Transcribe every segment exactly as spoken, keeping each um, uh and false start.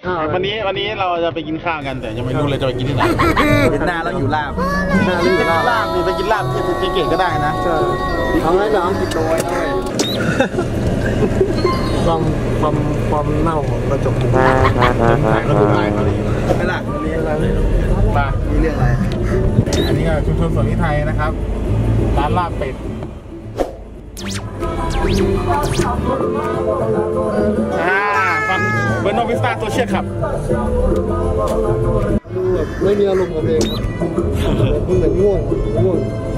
ข้าววันนี้วันนี้เราจะไปกินข้าวกันแต่ยังไม่รู้เลยจะไปกินที่ไหนเป็นหน้าเราอยู่ลาบหน้าเราอยู่ลาบลาบนี่ไปกินลาบที่เก่งก็ได้นะใช่เอาไว้น้ำติดตัวไว้ด้วยความความความเน่าของกระจกถ่ายก็ดูลายเขาดีไม่ล่ะนี่อะไรป่ะนี่เรื่องอะไรอันนี้ก็ชุมชนสวนนิไทยนะครับร้านลาบเป็ดอ่าฟังเบอร์โนวิสตาตัวเชี่ยขับดูแบบไม่มีอารมณ์กับเพลงมึงแบบง่วงง่วง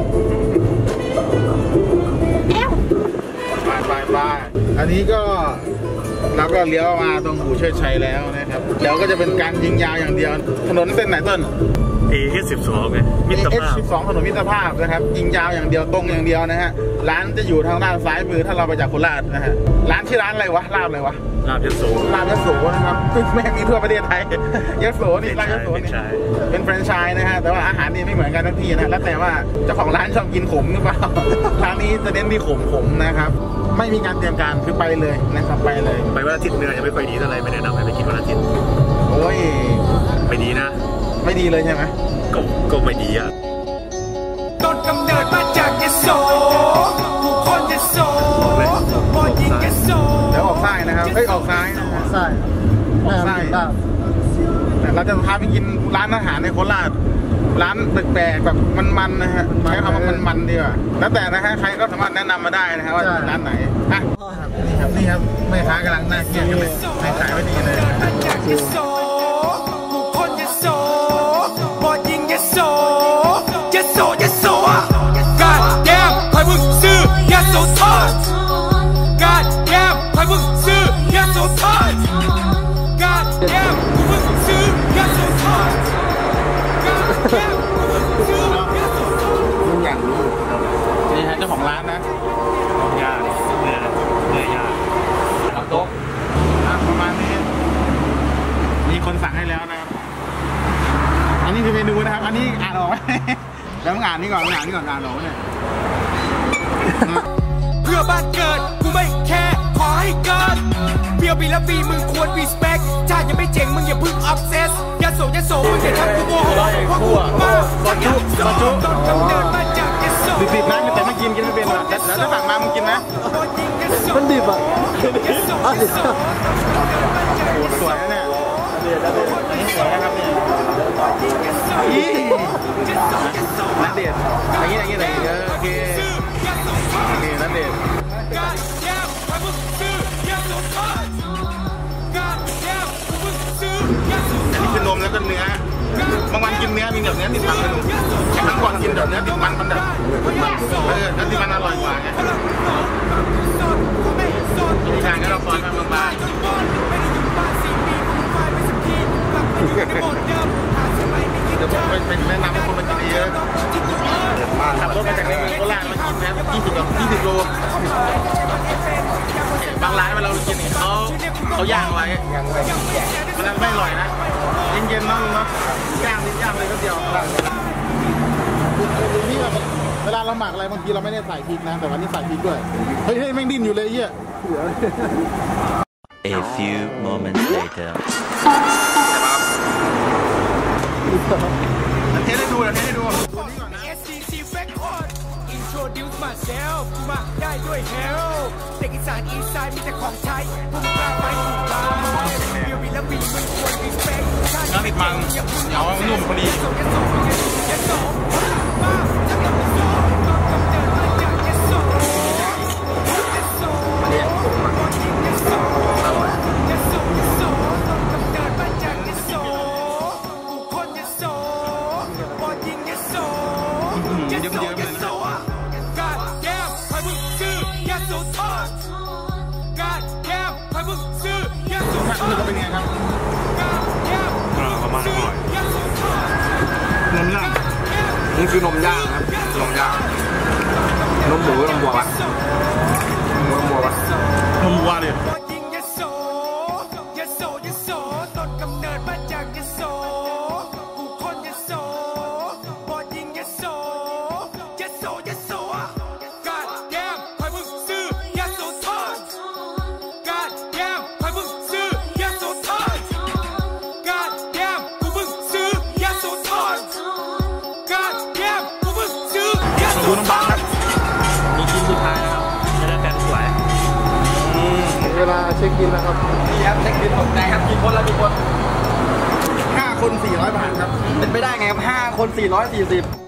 ไปไปไปอันนี้ก็เราก็เลี้ยวมาตรงอู่เชิดชัยแล้วนะครับเดี๋ยวก็จะเป็นการยิงยาวอย่างเดียวถนนเส้นไหนต้นเอ เอส สิบสองไงมิตรภาพเอ เอส สิบสอง ถนนมิตรภาพนะครับยิงยาวอย่างเดียวตรงอย่างเดียวนะฮะร้านจะอยู่ทางด้านซ้ายมือถ้าเราไปจากโคราชนะฮะร้านชื่อร้านอะไรวะลาบอะไรวะลาบยโสลาบยโสนะครับแม่งมีทั่วประเทศไทยยโสนี่ลาบยโสนี่เป็นแฟรนไชส์นะฮะแต่ว่าอาหารนี่ไม่เหมือนกันทุกที่นะแล้วแต่ว่าเจ้าของร้านชอบกินขมหรือเปล่าร้านนี้จะเน้นที่ขมขมนะครับไม่มีการเตรียมการคือไปเลยนะครับไปเลยไปวันอาทิตย์เนื้อยังไม่ค่อยดีเท่าไรไม่แนะนำให้ไปกินวันอาทิตย์โอ้ยไม่ดีนะไม่ดีเลยใช่ไหมก็ก็ไม่ดีอ่ะต้นกำเนิดมาจากยโสผู้คนยโสบอยิงยโสเดี๋ยวออกซ้ายนะครับเฮ้ยออกซ้ายนะซ้ายออกซ้ายแต่เราจะพาไปกินร้านอาหารในโคราชร้านแปลกๆแบบมันๆนะฮะใช้คำว่ามันๆดีกว่าแล้วแต่นะฮะใครก็สามารถแนะนำมาได้นะครับว่าร้านไหนอ่ะนี่ครับนี่ครับแม่ค้ากำลังน่าเกลียดกันเลยขายขายไม่ดีเลยผู้คนยโสบอยิงยโสยโสยโสการแก้มใครมึงซื้อยโสทอดการแก้มใครมึงซื้อยโสทอดการแก้มใครมึงซื้อยโสทอดมึงอย่างนี้นี่ฮะเจ้าของร้านนะยากเนื้อเนื้อยากเอาโต๊ะประมาณนี้มีคนสั่งให้แล้วนะครับอันนี้คือเมนูนะครับอันนี้อ่านออกไหมแล้วมึงอ่านนี่ก่อนมึงอ่านนี่ก่อนอ่านออกไหมเนี่ยเพื่อบ้านเกิดกูไม่แค่ขอให้เกิดเพียวปีละปีมึงควร respect ชาติยังไม่เจ๋งมึงอย่าพึ่ง obsess ยโสยโสมึงอย่าทำกูโมโหเพราะกูมาจากยโสต้นกำเนิดมาจากยโสดิบๆนะแต่ไม่กินกินไม่เป็นหรอกแล้วถ้าสั่งมามึงกินนะมันดิบอ่ะสวยนะเนี่ยอันนี้สวยนะครับเนี่ยอีนัดเดทอย่างนี้อย่างนี้อย่างนี้โอเคโอเคนัดเดทอันนี้คือนมแล้วก็เนื้อบางวันกินเนื้อมีแบบเนื้อติดมันเลยครั้งก่อนกินแบบเนื้อติดมันมันแบบเออเนื้อติดมันอร่อยกว่าไงมีทางก็เราซอยมาบางๆเดี๋ยวผมไปแนะนำให้คนมากินเยอะขับรถมาจากในเมืองโคราชมากินนะยี่สิบกับยี่สิบโลบางร้านเวลาเรากินเขาเขาย่างไว้มันไม่อร่อยนะเย็นๆเนาะเนาะย่างนิดย่างเลยก็เดียวนี่แบบเวลาเราหมักอะไรบางทีเราไม่ได้ใส่พริกนะแต่วันนี้ใส่พริกด้วยเฮ้ยเฮ้ยแม่งดิ้นอยู่เลยเหี้ย A few moments later เทสให้ดูเทสให้ดู Introduce myself กูมาได้ด้วย hell เด็กอีสานอีสานมีแต่ของใช้พวกมึงกล้าไปถูกไปเบียร์วีและบีมึงควร respect น้ำติดมันเหนียวนุ่มพอดีมันจะเป็นไงครับประมาณอร่อยนมย่างนี่คือนมย่างครับนมย่างนมหมูนมวัวปะนมวัวปะนมวัวเลยดูน้องบางครับมีกินสุดท้ายนะครับจะได้กันสวยเวลาเช็คอินนะครับนี่ครับเช็คบินตกใจครับกี่คนแล้วกี่คนห้าคนสี่ร้อยบาทครับเป็นไปได้ไงครับห้าคนสี่ร้อยสี่สิบ